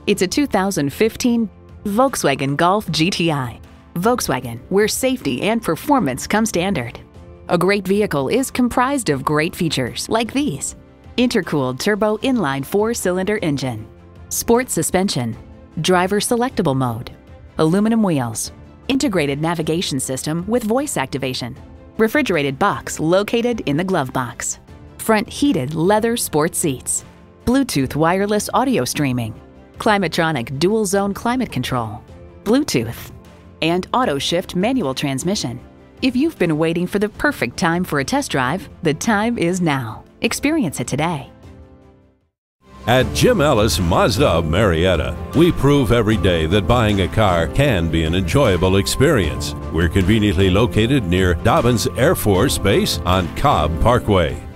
It's a 2015 Volkswagen Golf GTI. Volkswagen, where safety and performance come standard. A great vehicle is comprised of great features like these: intercooled turbo inline 4-cylinder engine, sport suspension, driver selectable mode, aluminum wheels, integrated navigation system with voice activation, refrigerated box located in the glove box, front heated leather sport seats, Bluetooth wireless audio streaming, Climatronic dual zone climate control, Bluetooth, and auto shift manual transmission. If you've been waiting for the perfect time for a test drive, the time is now. Experience it today. At Jim Ellis Mazda Marietta, we prove every day that buying a car can be an enjoyable experience. We're conveniently located near Dobbins Air Force Base on Cobb Parkway.